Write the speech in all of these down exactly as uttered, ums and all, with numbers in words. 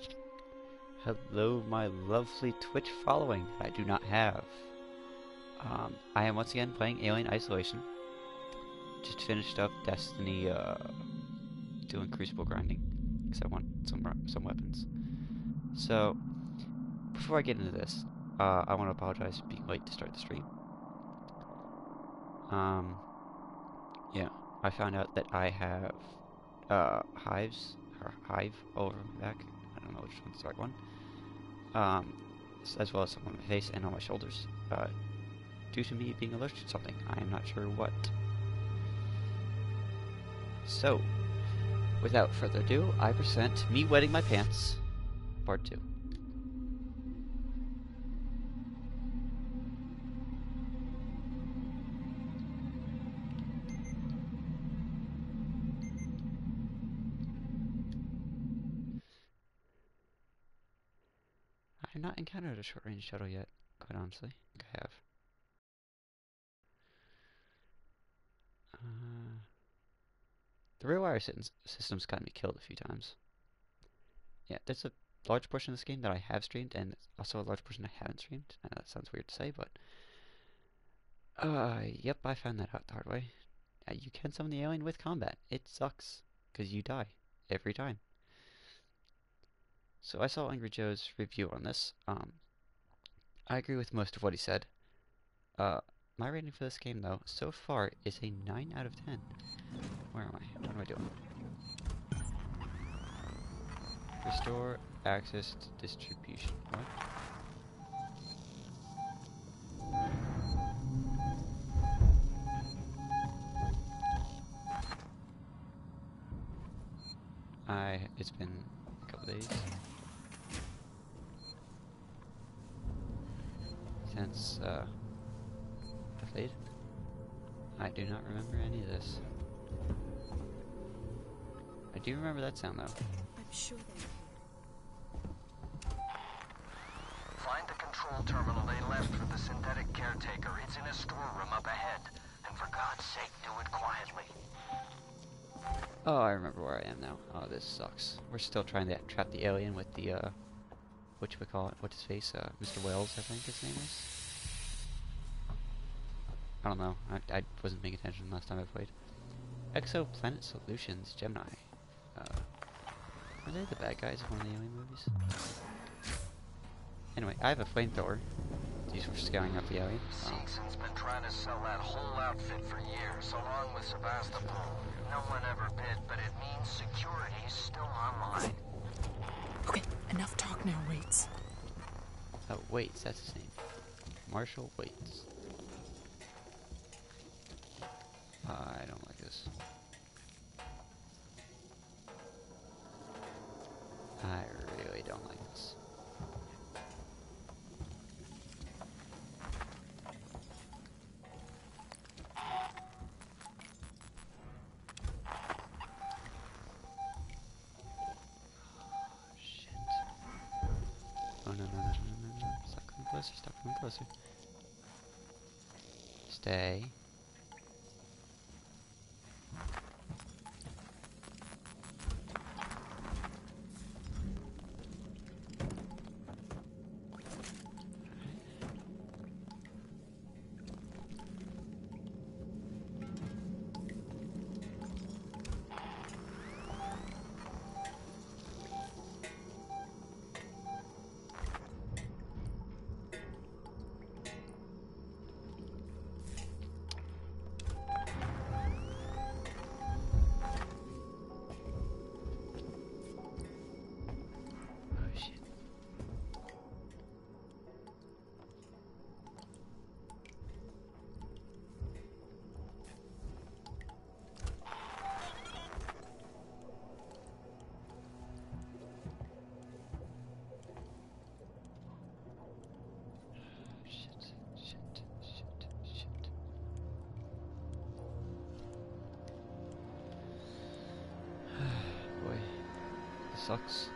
Hello, my lovely Twitch following that I do not have. Um, I am once again playing Alien Isolation. Just finished up Destiny, uh, doing Crucible grinding, because I want some some weapons. So, before I get into this, uh, I want to apologize for being late to start the stream. Um, yeah, I found out that I have, uh, hives, or hive all over my back. I don't know which one's the right one. Um, as well as some on my face and on my shoulders, uh, due to me being allergic to something. I am not sure what. So, without further ado, I present Me Wetting My Pants, Part two. I have not encountered a short-range shuttle yet, quite honestly. I think I have. Uh, the rear wire system's gotten me killed a few times. Yeah, there's a large portion of this game that I have streamed, and also a large portion I haven't streamed. I know that sounds weird to say, but... Uh, yep, I found that out the hard way. Uh, you can summon the alien with combat. It sucks, because you die every time. So I saw Angry Joe's review on this. Um, I agree with most of what he said. Uh, my rating for this game, though, so far is a nine out of ten. Where am I? What am I doing? Restore access to distribution. What? I, it's been a couple days since, uh, I played. I do not remember any of this. I do remember that sound, though. I'm sure they Find the control terminal they left for the synthetic caretaker. It's in a storeroom up ahead. And for God's sake, do it quietly. Oh, I remember where I am now. Oh, this sucks. We're still trying to trap the alien with the, uh, what should we call it? What's his face? Uh, Mister Wells, I think his name is? I don't know. I, I wasn't paying attention last time I played. Exoplanet Solutions, Gemini. Uh, are they the bad guys of one of the alien movies? Anyway, I have a flamethrower. These were scouring out the alien. Oh. Seegson's been trying to sell that whole outfit for years, along with Sebastopol. No one ever bid, but it means security's still online. Okay, enough talk now, Waits. Oh, Waits, that's his name. Marshall Waits. I don't like this. I really don't like this. Oh, no, no, no, no, no, no. Stop coming closer, stop coming closer. Stay. Sucks.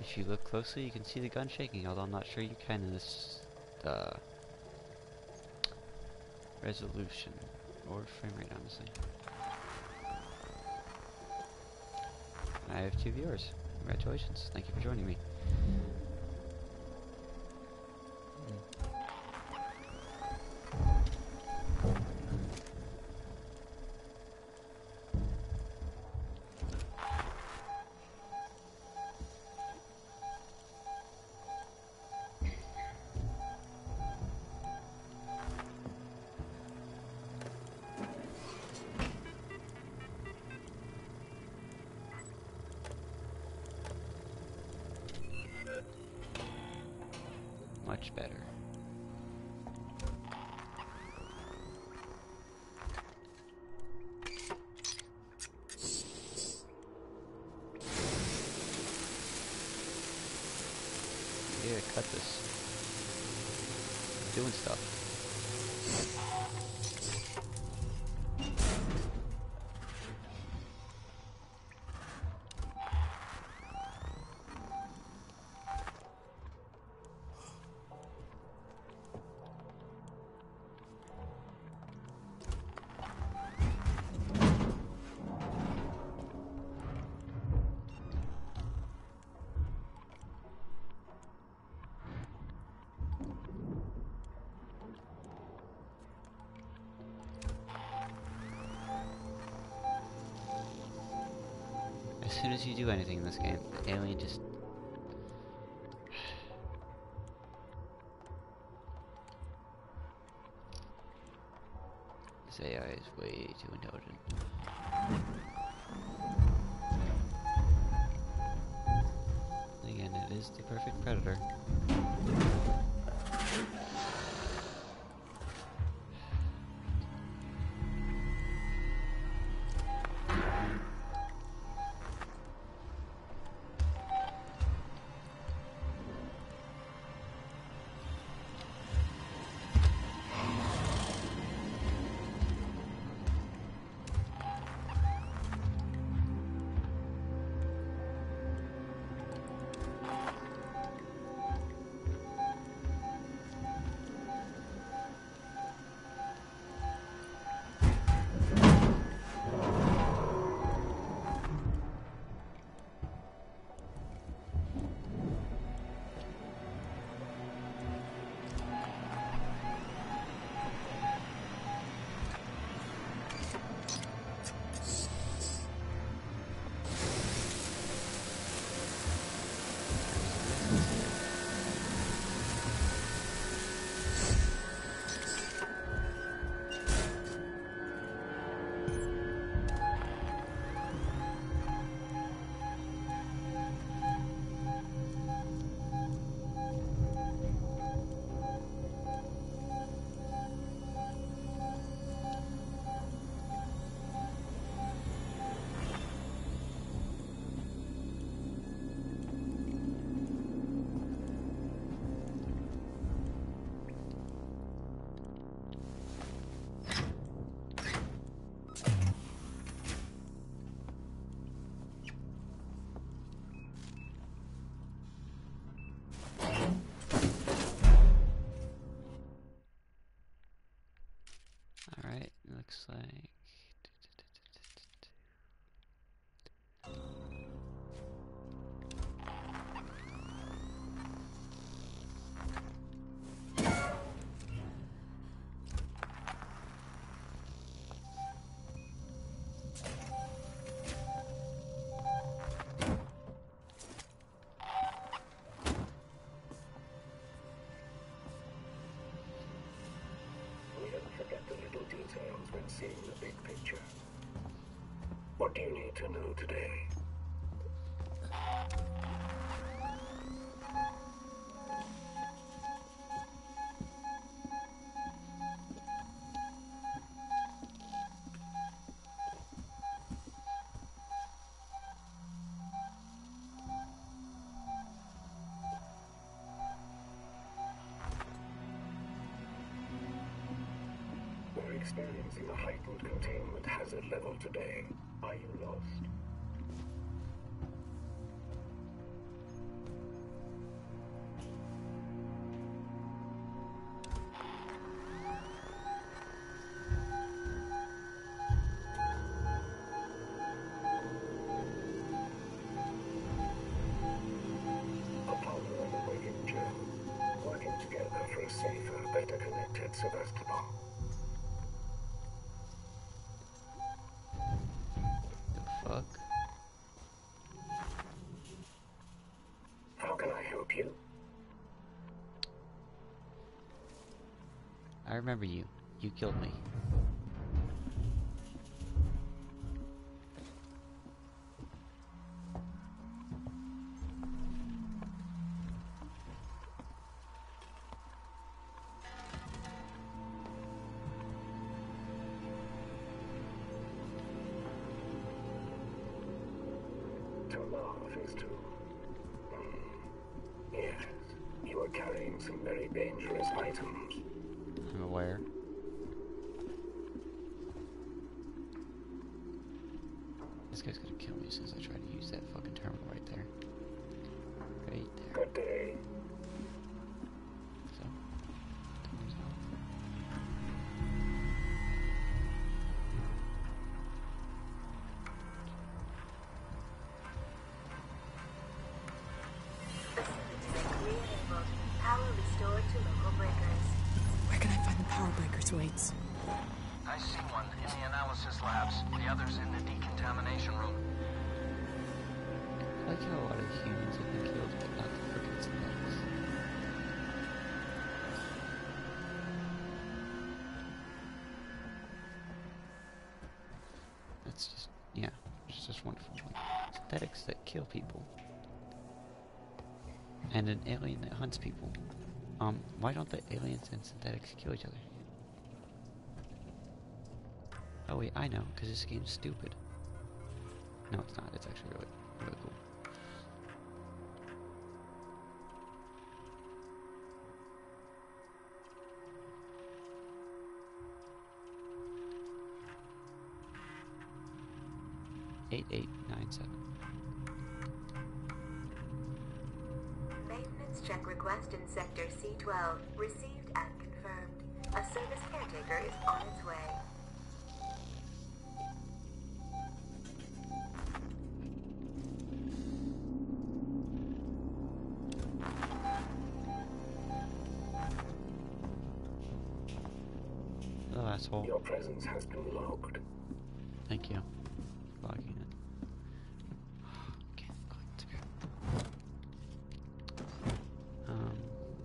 If you look closely, you can see the gun shaking, although I'm not sure you can in this uh, resolution or frame rate, honestly. I have two viewers. Congratulations. Thank you for joining me. Much better. Yeah, cut this. I'm doing stuff. As soon as you do anything in this game, the alien just... This A I is way too intelligent. Again, it is the perfect predator. Alright, looks like... details when seeing the big picture. What do you need to know today? We're experiencing a heightened containment hazard level today. Are you lost? safer, better connected Sevastopol. The fuck? How can I help you? I remember you. You killed me. To laugh is to... Hmm. Yes, you are carrying some very dangerous items. I'm aware. This guy's gonna kill me as soon as I try to use that fucking terminal right there. Right there. Good day. So, turns off. Re-enabled. Power restored to local breakers. Where can I find the power breakers, Waits? I see one in the analysis labs. The other's in the decontamination room. I like how a lot of humans have been killed, but not the frickin' synthetics. That's just, yeah, it's just wonderful. Like, synthetics that kill people. And an alien that hunts people. Um, why don't the aliens and synthetics kill each other? Oh wait, I know, because this game's stupid. No, it's not. It's actually really, really cool. Eight eight nine seven. Maintenance check request in Sector C twelve. Received and confirmed. A service caretaker is on its way. Hello, asshole. Your presence has been logged. Thank you. Logging it. Okay, click through. Um.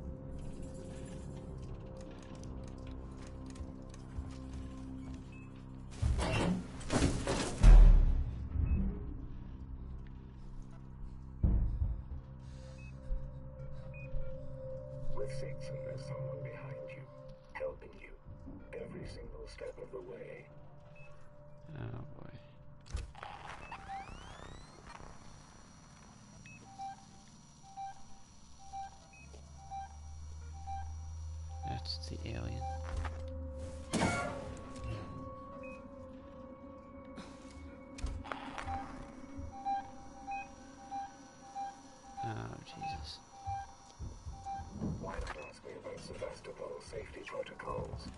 With six, and there's someone behind you, helping you, every single step of the way. Oh boy. That's the alien. Oh, Jesus. Why not ask me about Sevastopol safety protocols?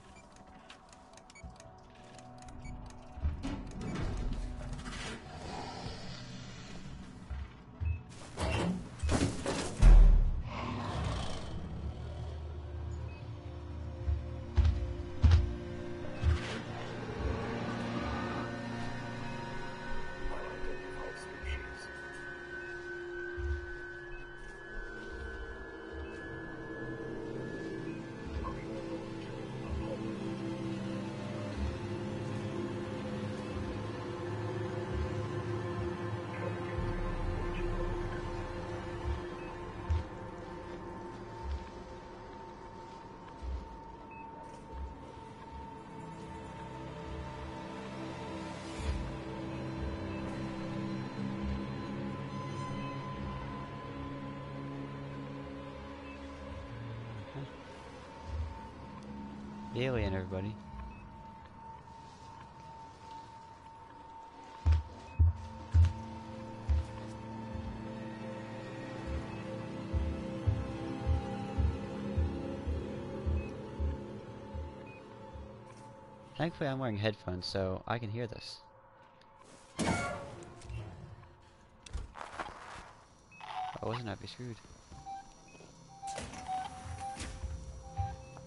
Unidentified species. The alien, everybody. Thankfully, I'm wearing headphones, so I can hear this. If I wasn't, I'd be screwed.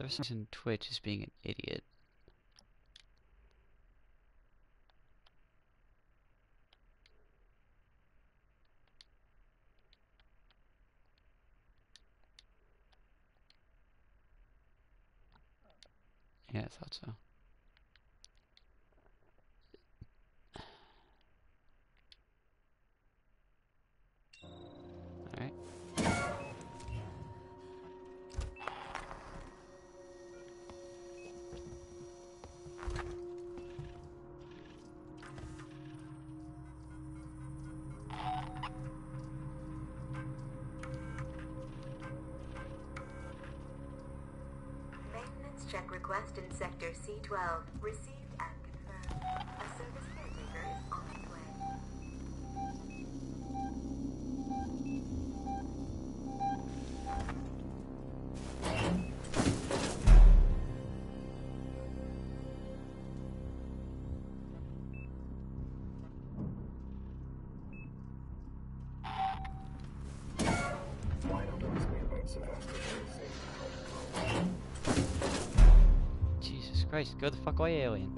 The reason Twitch is being an idiot. Yeah, I thought so. Alright. Maintenance check request in Sector C twelve. Received and confirmed. A service caretaker is on its way. Why don't ask me about Sebastian? Jesus Christ, go the fuck away, alien.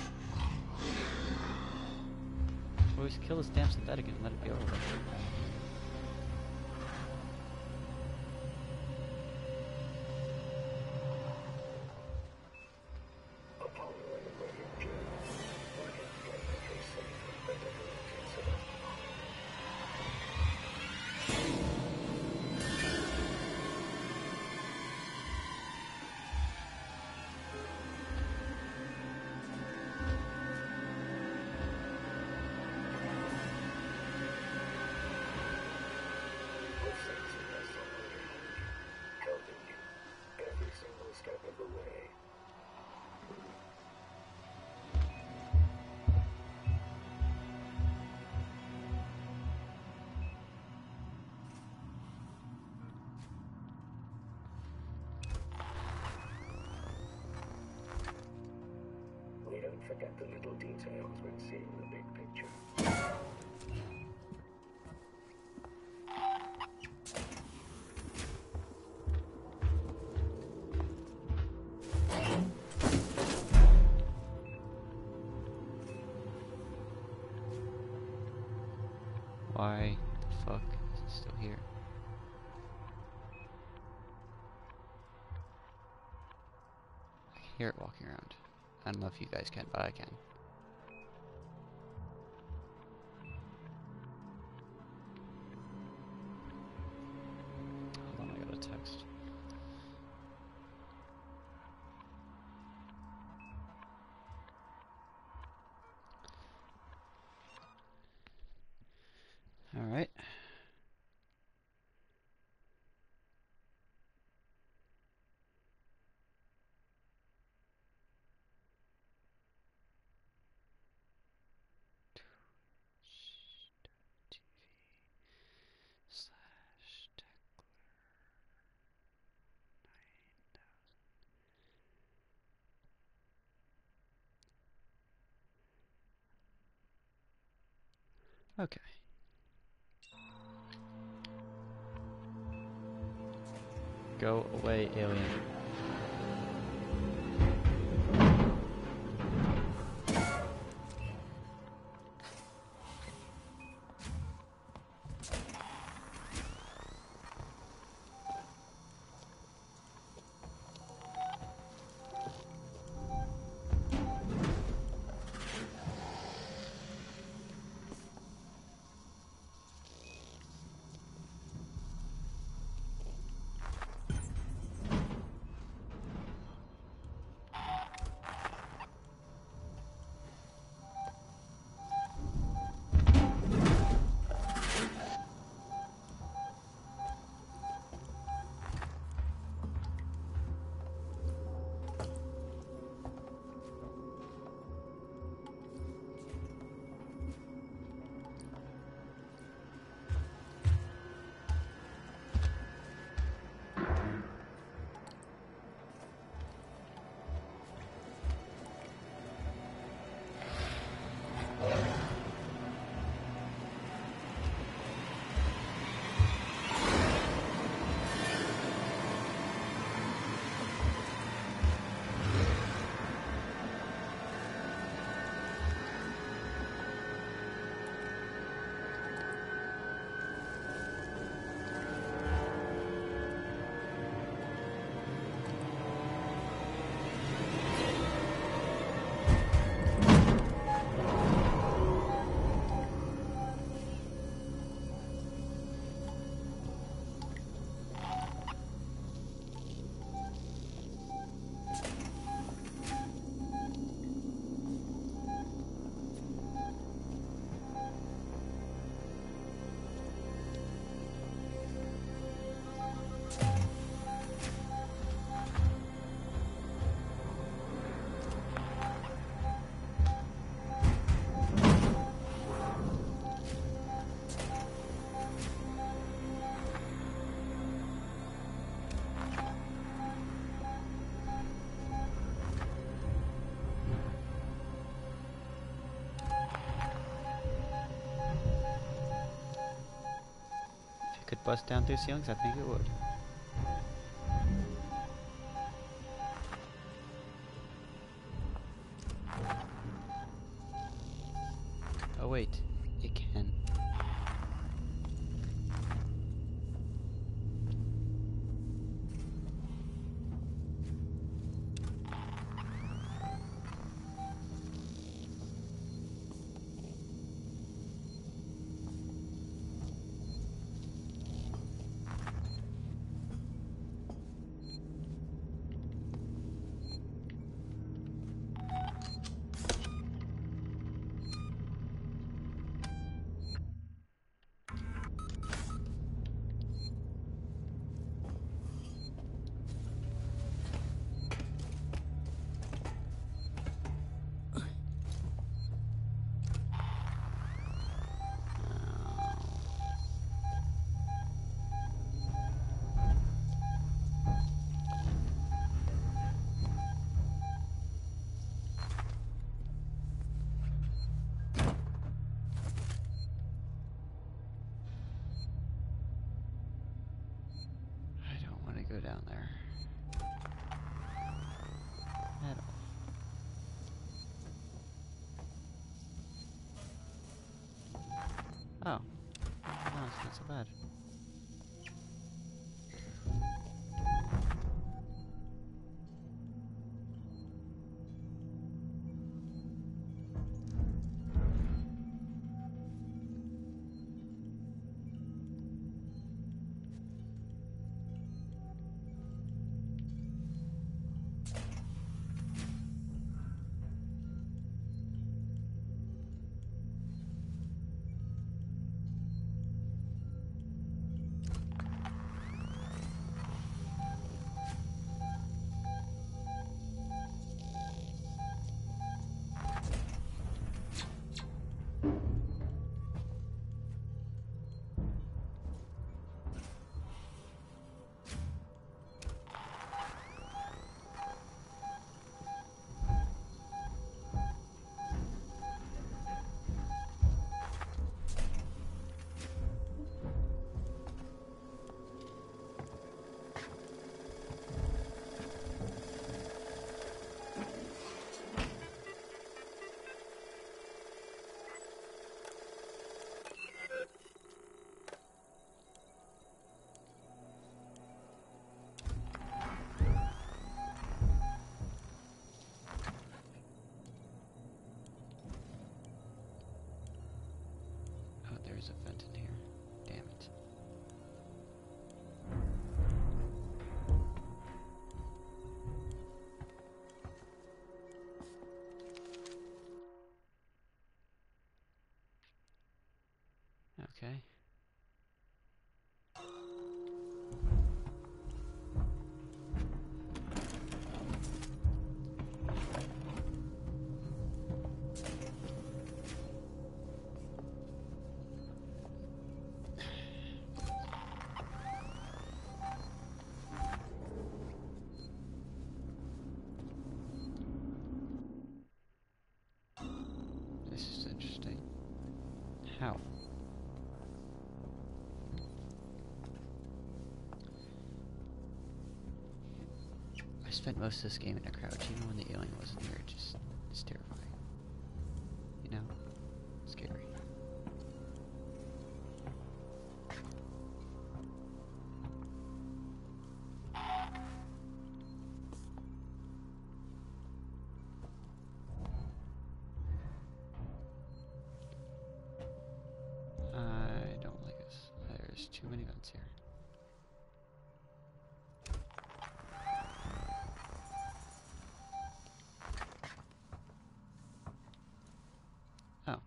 Always kill this damn synthetic and let it be over. Upon learning of your journey, I have definitely safe and better in Sebastian. With sensing us on the ground, helping you every single step of the way. We don't forget the little details when seeing the big picture. Why the fuck is it still here? I can hear it walking around. I don't know if you guys can, but I can. Hold on, I got a text. Alright. T V slash Teckler nine thousand. Okay. Go away, alien. could bust down through ceilings, I think it would. Oh wait, it can. Go down there at all. Oh, no, it's not so bad. There's a vent in here. Damn it. Okay. This is interesting. How? I spent most of this game in a crouch, even when the alien wasn't here. It just, it's terrifying. You know? Scary. I don't like this. There's too many vents here. Oh.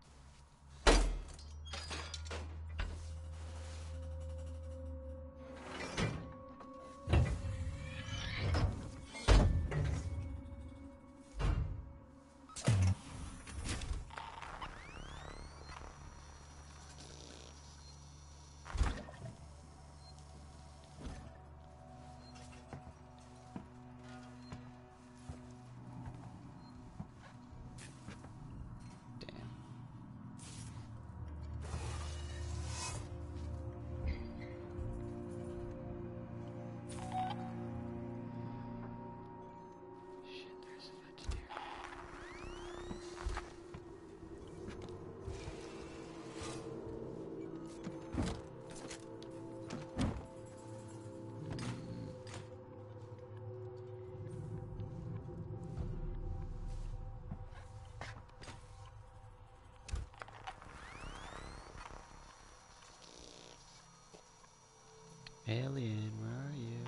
Alien, where are you?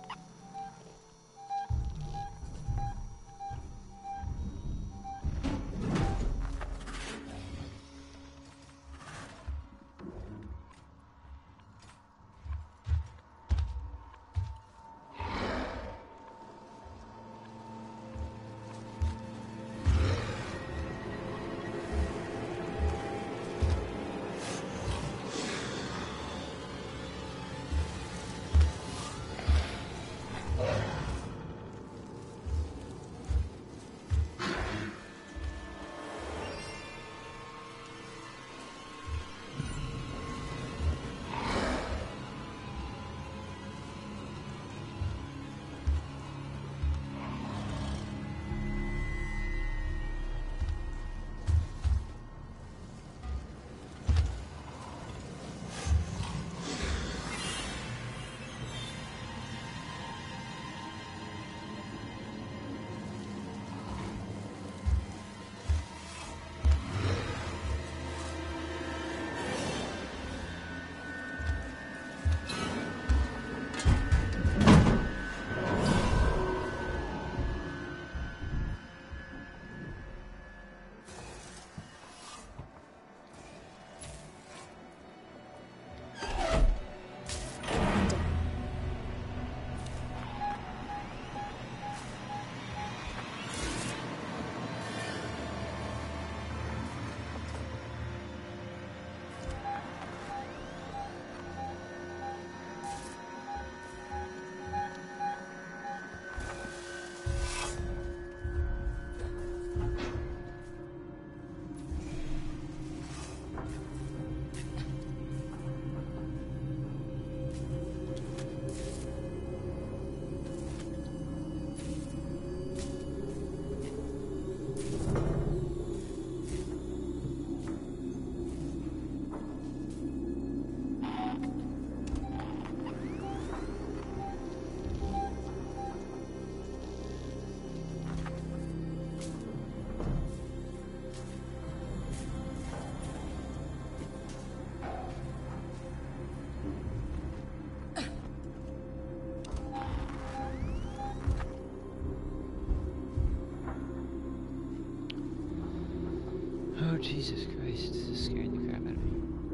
Oh, Jesus Christ, this is scaring the crap out of me.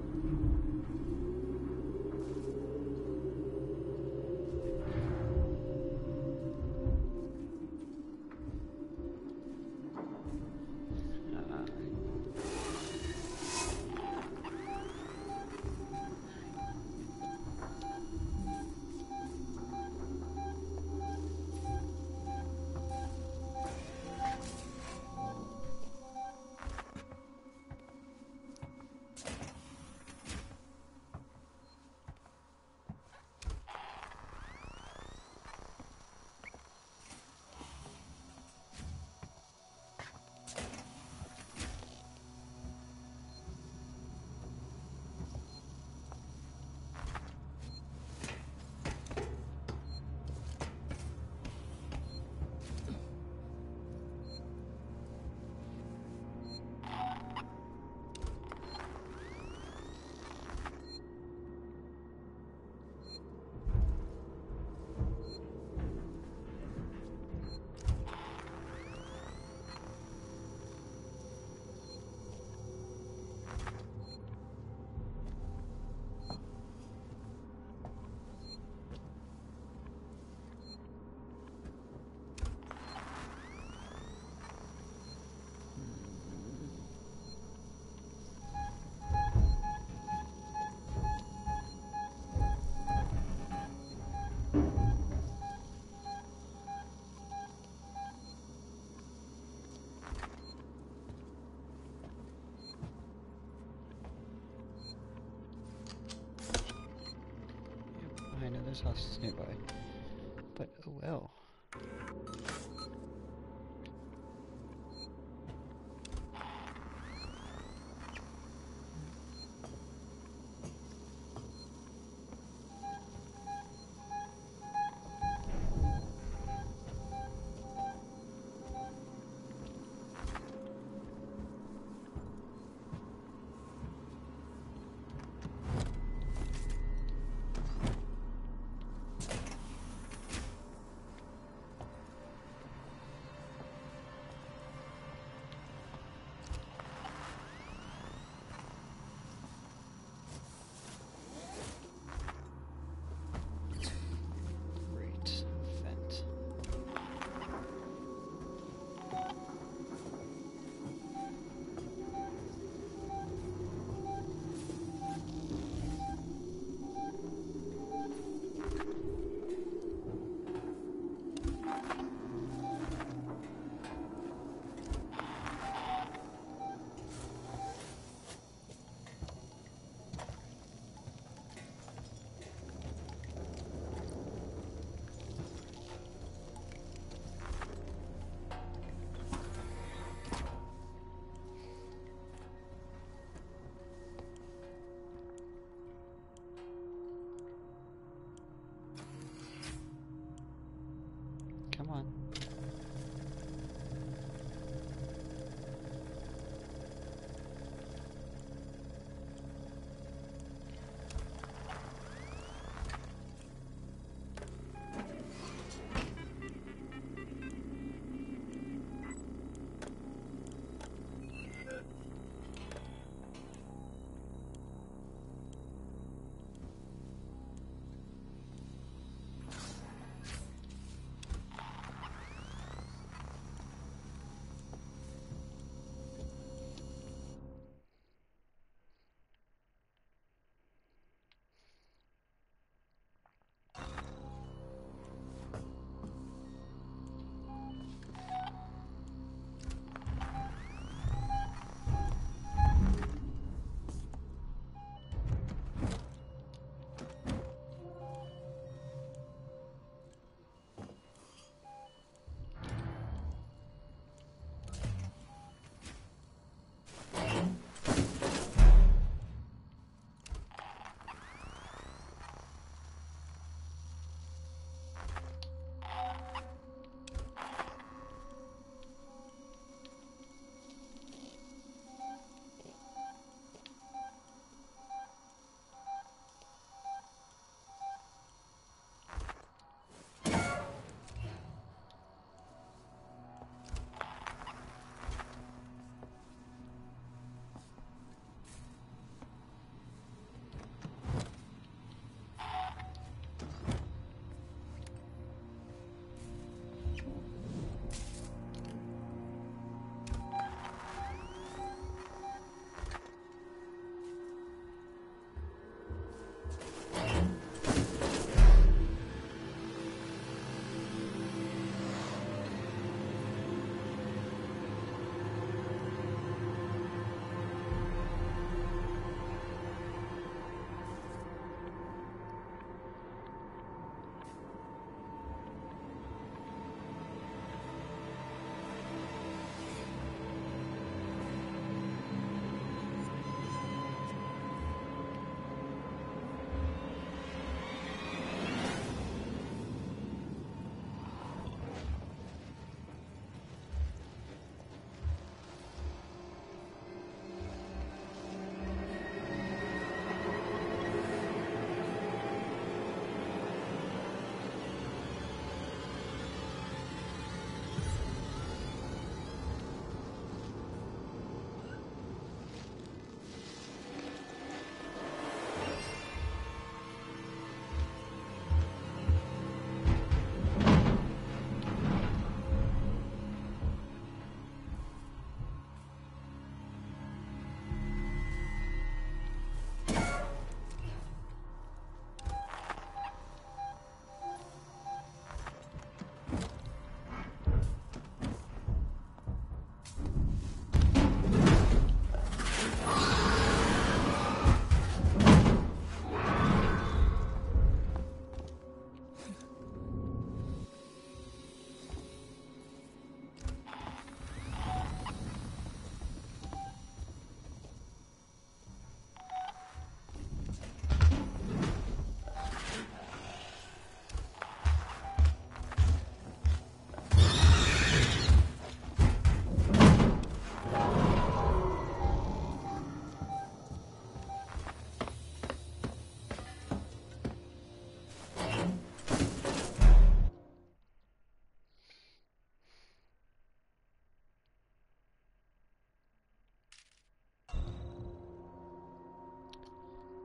Uh, I know there's houses nearby, but oh well.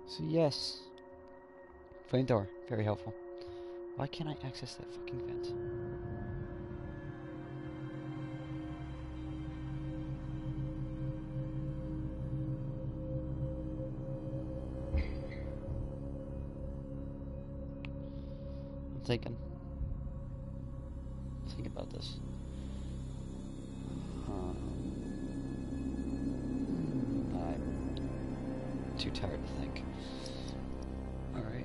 So yes, flamethrower, very helpful. Why can't I access that fucking vent? I'm thinking. Think about this. Um, I'm too tired to think. Alright.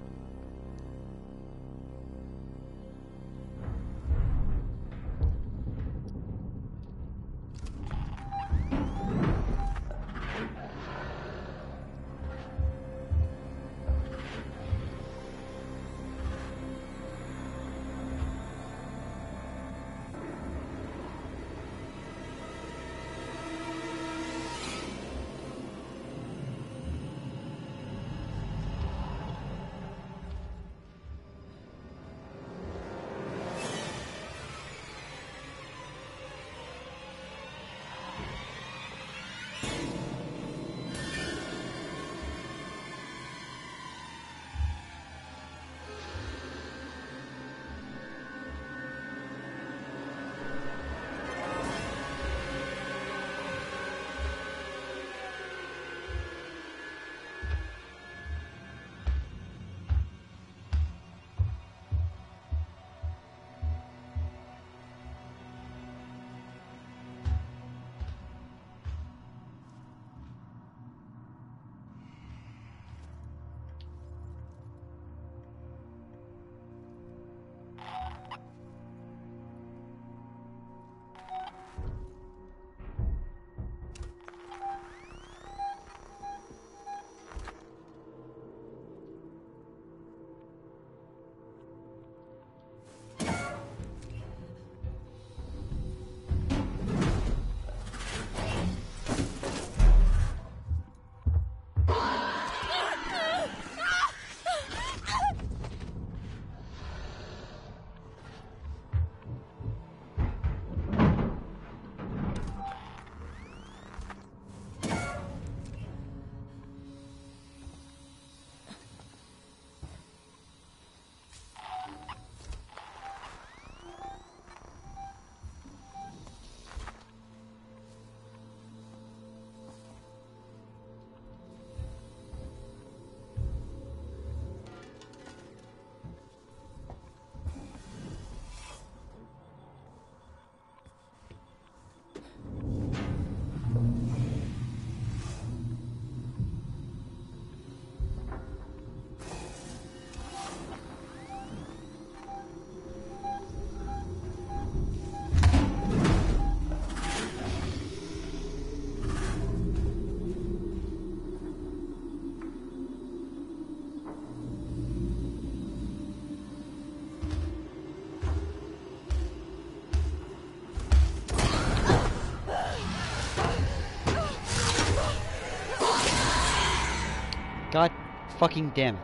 God fucking damn it.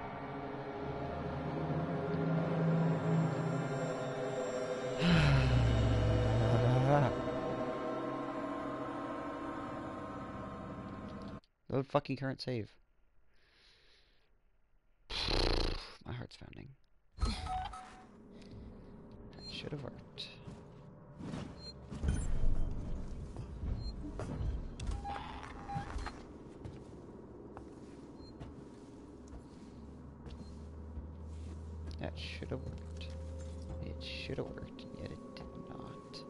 Load fucking current save. My heart's pounding. That should have worked. That should have worked. It should have worked, and yet it did not.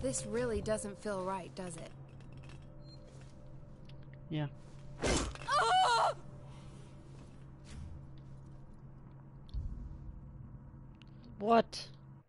This really doesn't feel right, does it? Yeah. Ah! What?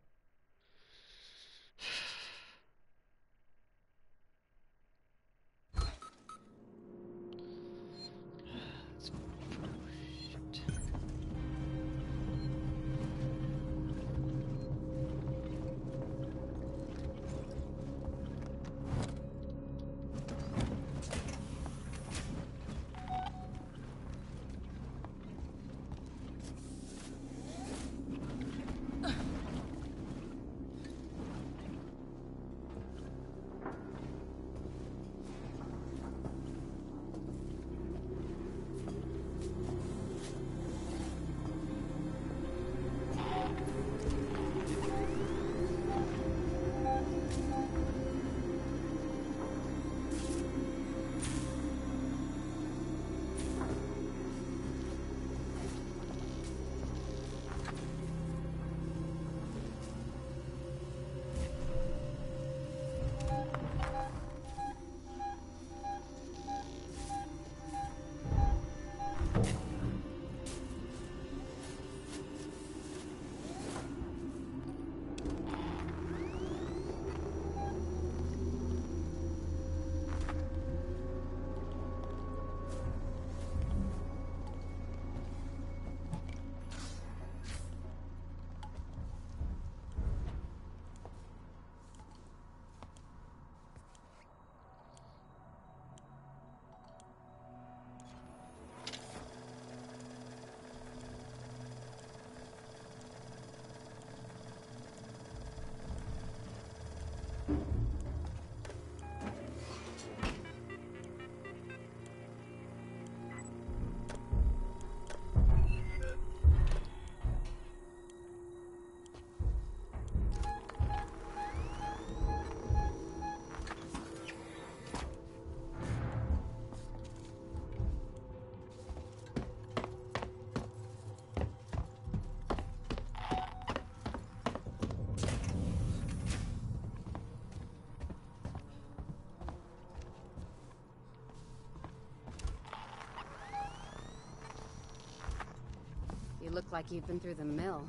You look like you've been through the mill.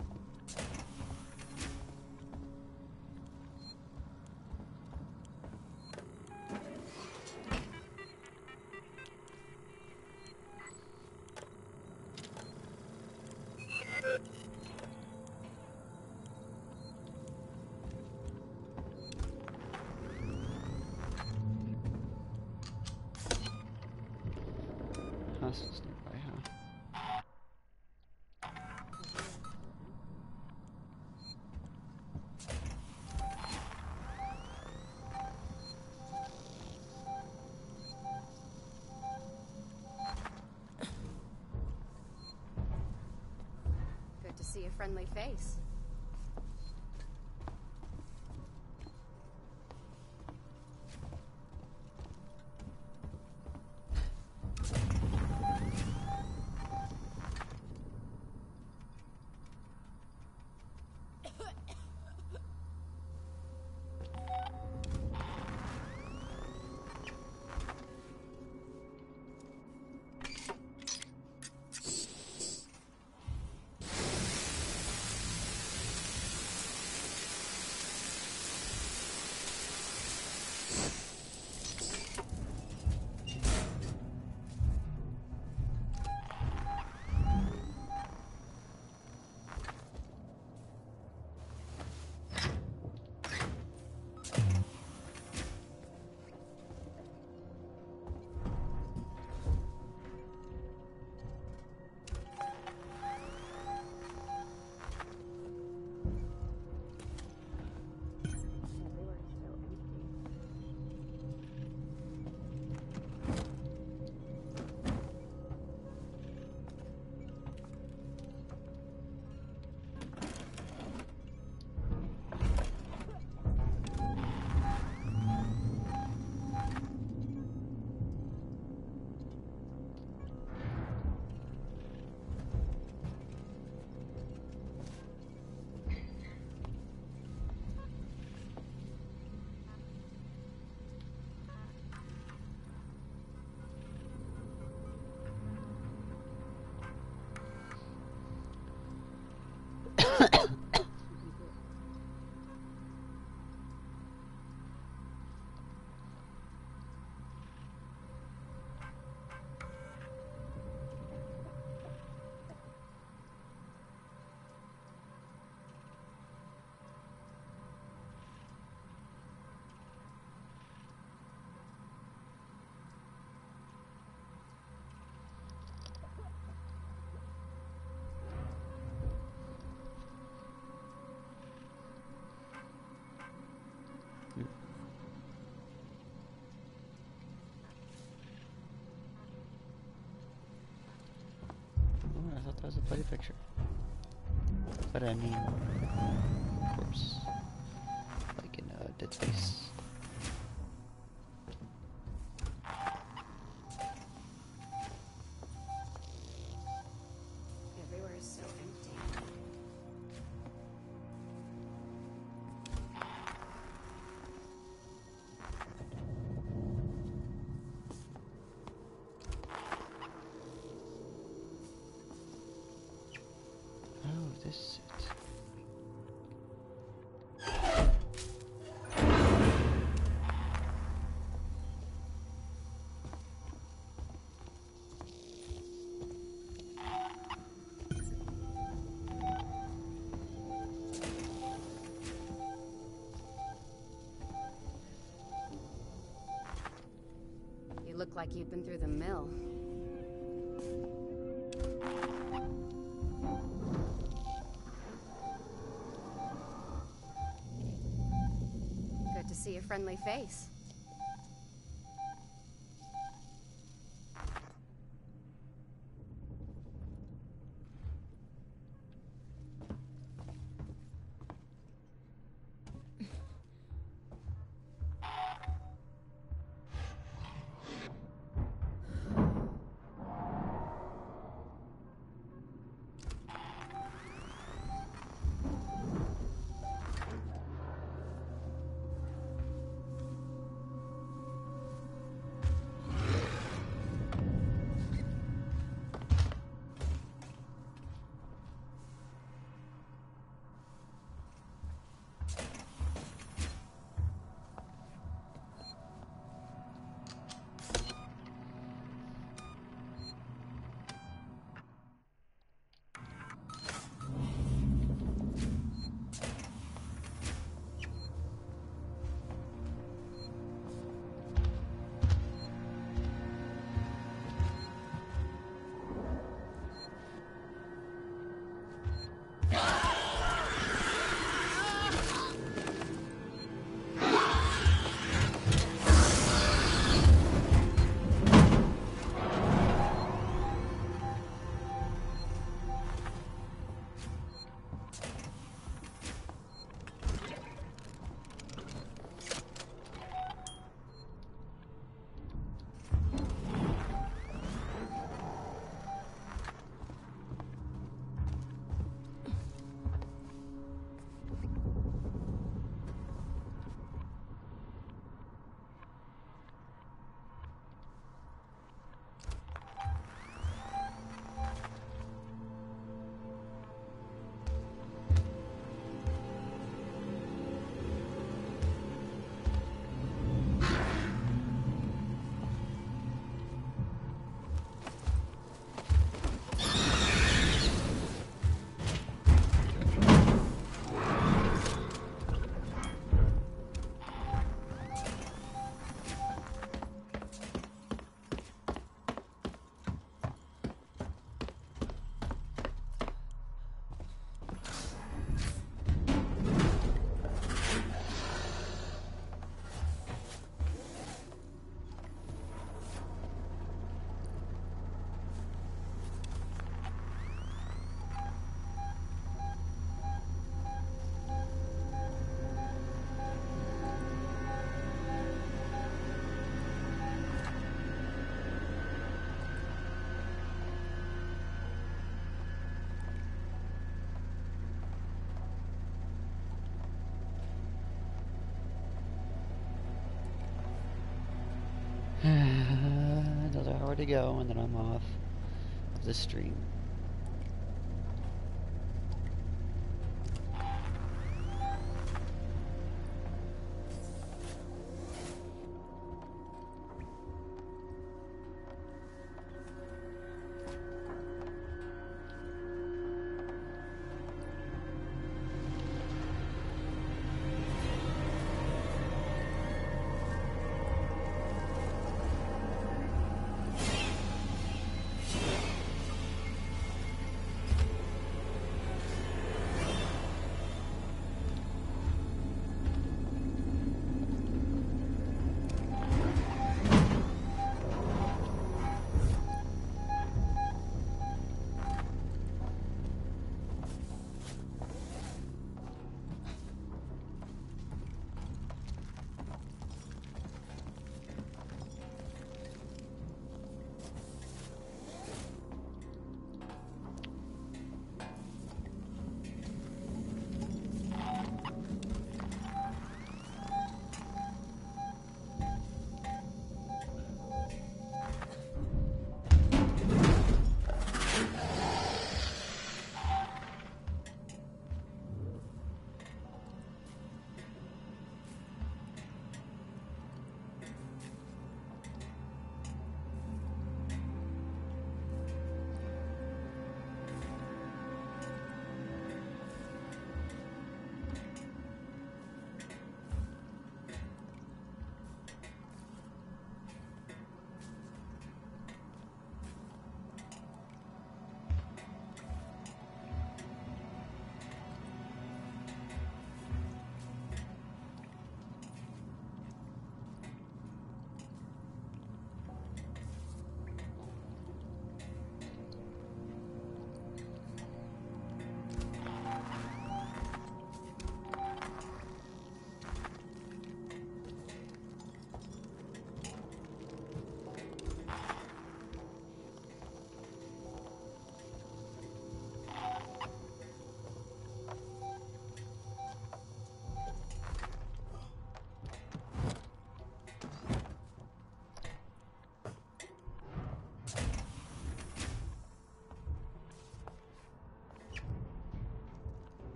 Hostels nearby, huh? Good to see a friendly face. has a bloody picture. But I mean, of course, like in uh, Dead Space. Everywhere is so empty. Oh, this is it. You look like you've been through the mill. Good to see a friendly face. Another hour to go, and then I'm off of the stream.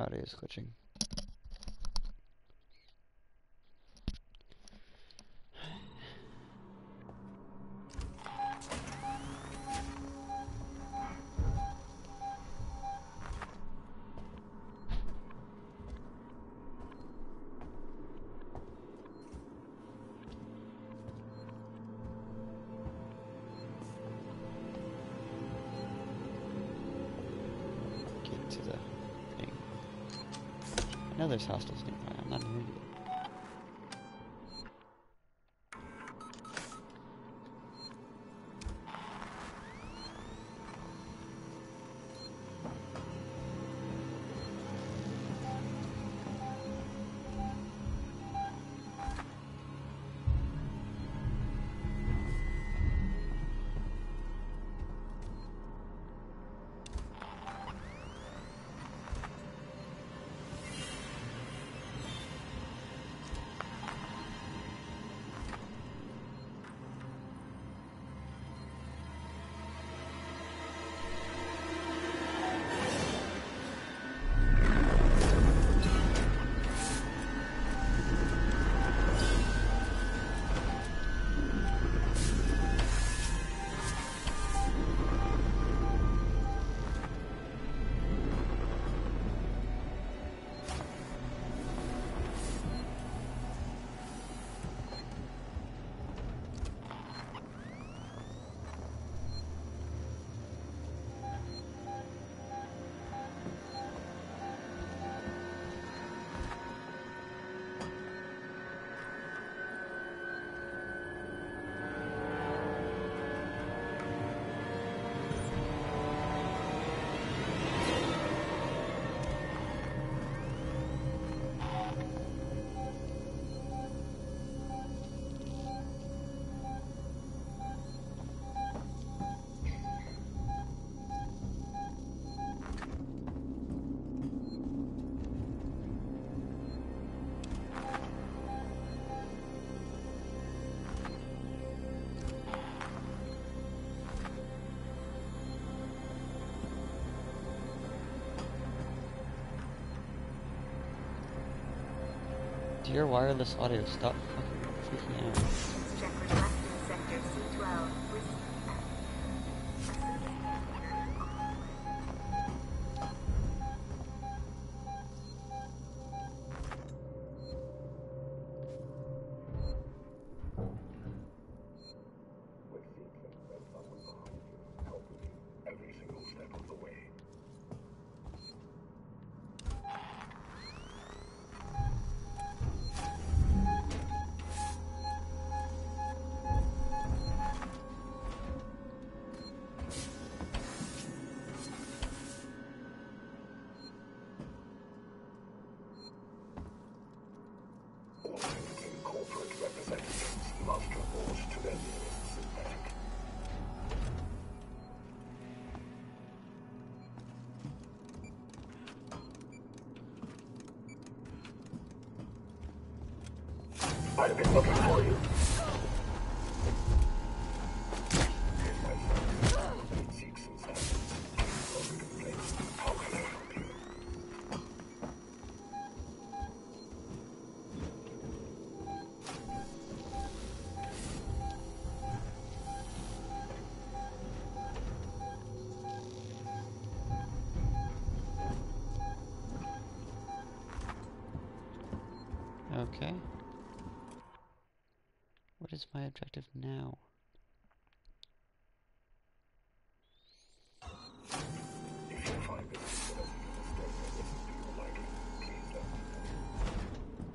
audio is glitching. Get to the thing. I know there's hostiles nearby. I'm not an idiot. Dear wireless audio, stop fucking freaking out. Check request in Sector C twelve. Received active. A service caretaker is on its way. With Teckler and someone behind you, helping you every single step of the way. All Teckler corporate representatives must report to their nearest synthetic. I've been looking for you. Here's my phone. It seeks some samples. Please log a complaint. How can I help you? Okay. What is my objective now? If you find this facility a mistake that isn't to your liking, please let me know.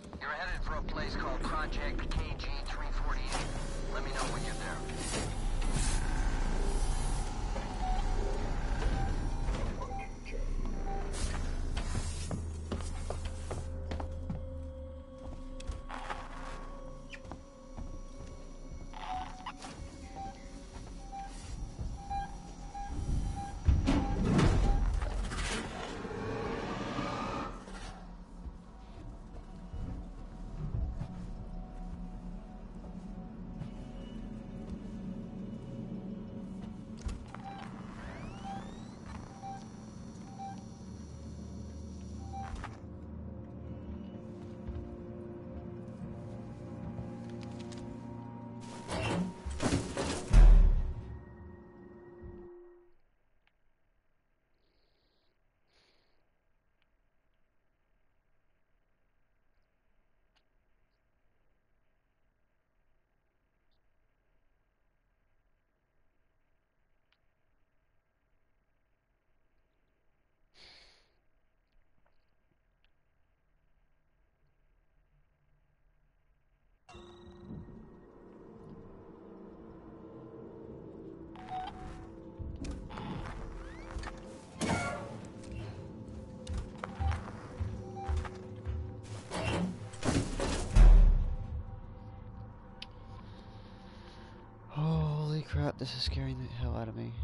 You're headed for a place called Project K G three forty-eight. Let me know when you're there. Holy crap, this is scaring the hell out of me.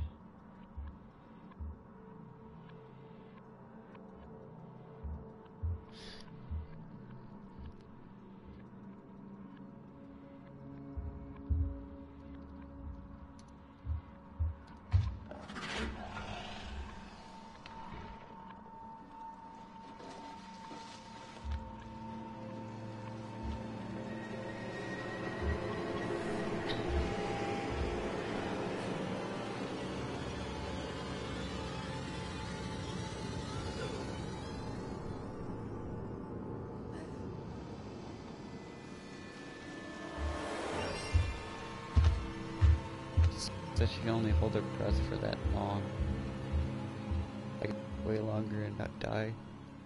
That she can only hold her breath for that long. Like, way longer and not die.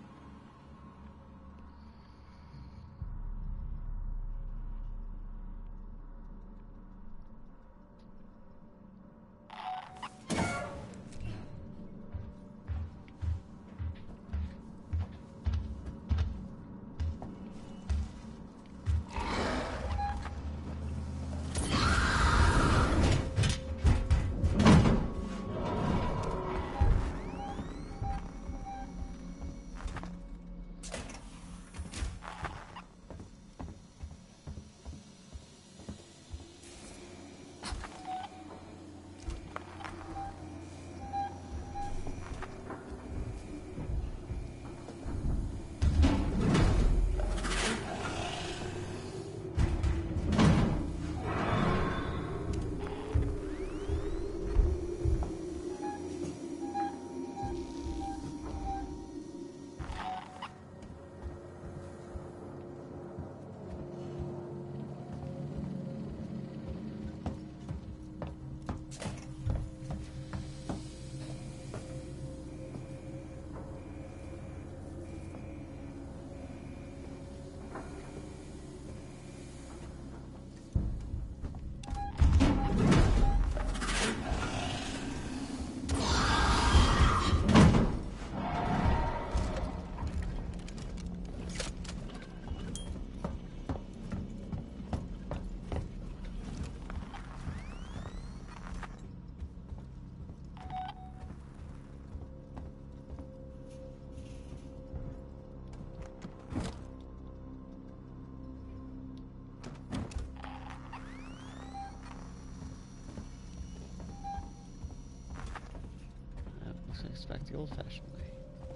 Back the old-fashioned way.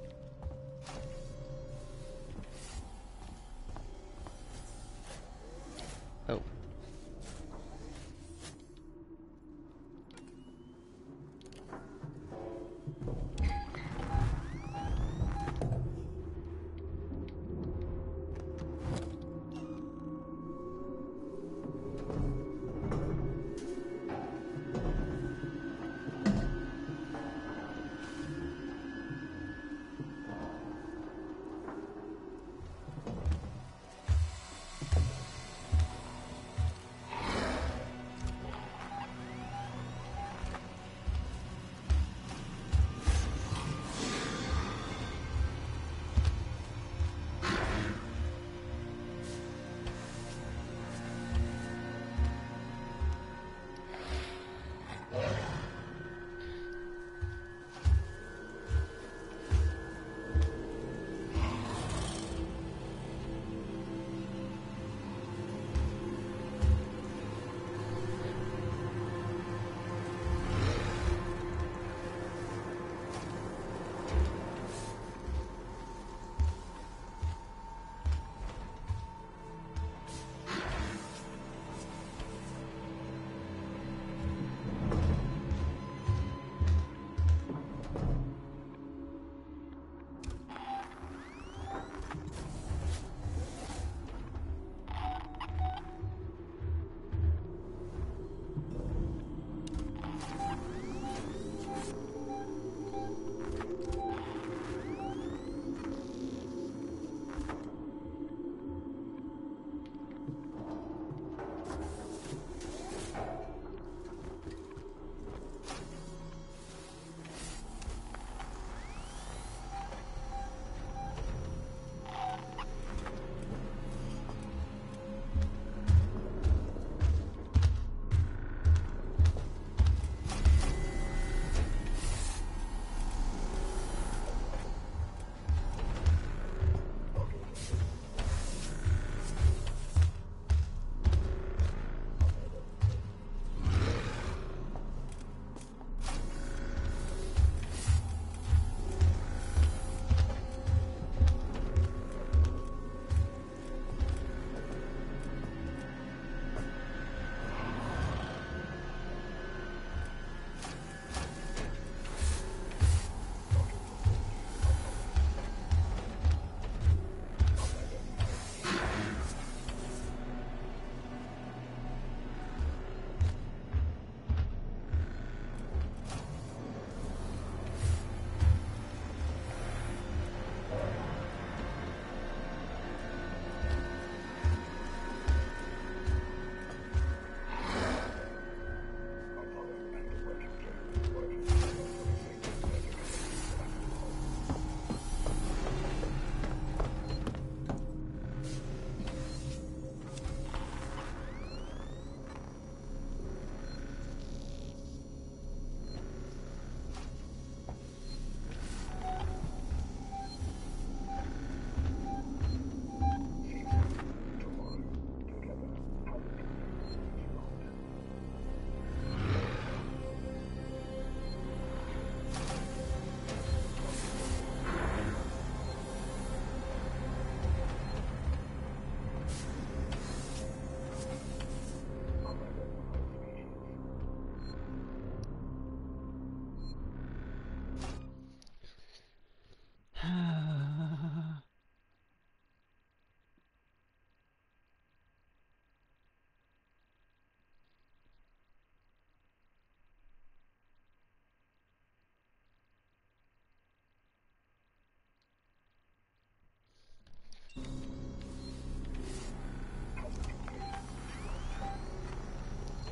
Oh.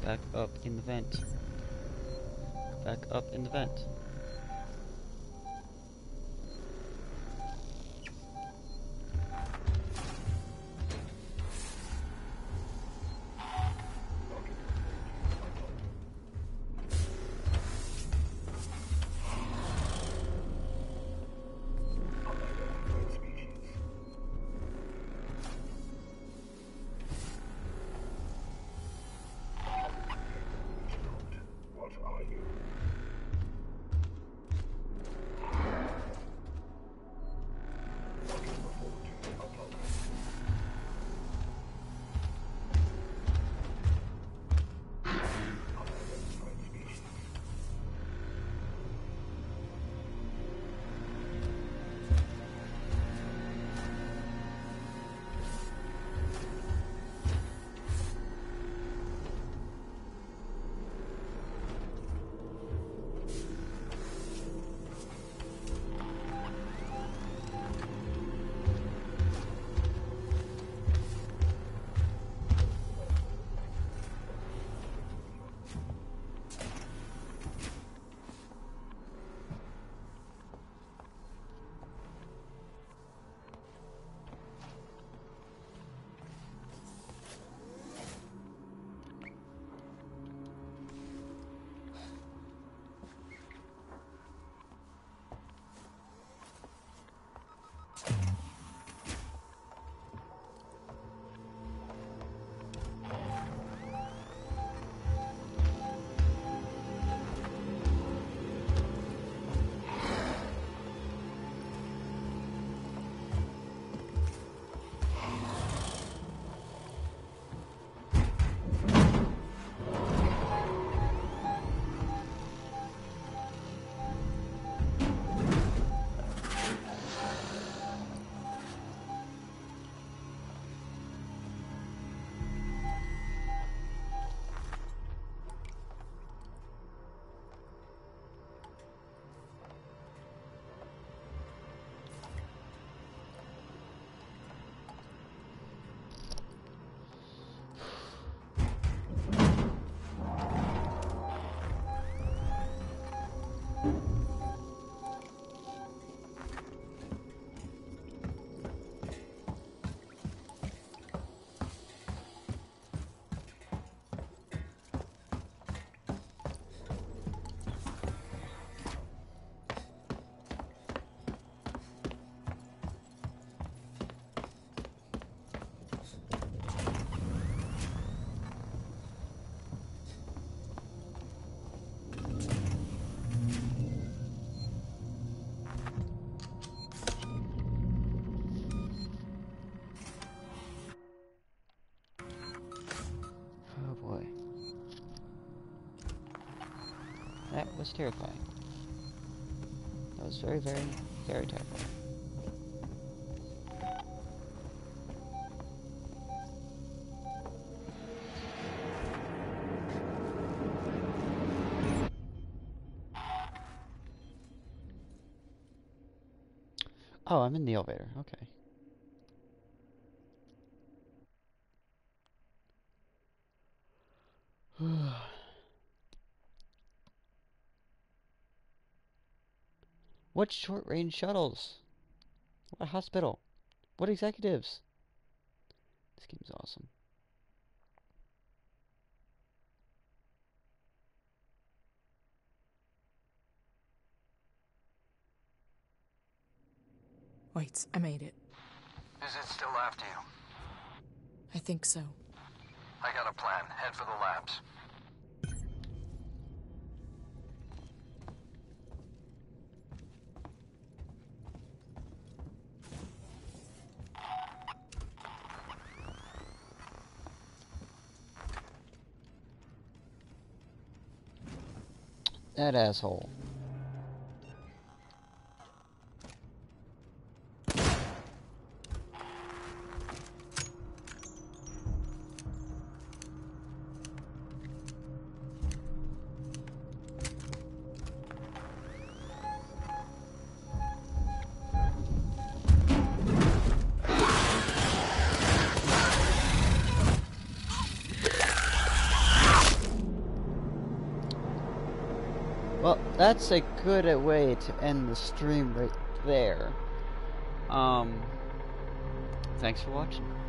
back up in the vent. Back up in the vent. What are you? Looking forward to your opponent. Unidentified species. Oh boy. That was terrifying. That was very, very, very terrifying. Oh, I'm in the elevator. Okay. What short-range shuttles? What hospital? What executives? This game's awesome. Wait, I made it. Is it still after you? I think so. I got a plan. Head for the labs. That asshole. Well, that's a good way to end the stream right there. Um, thanks for watching.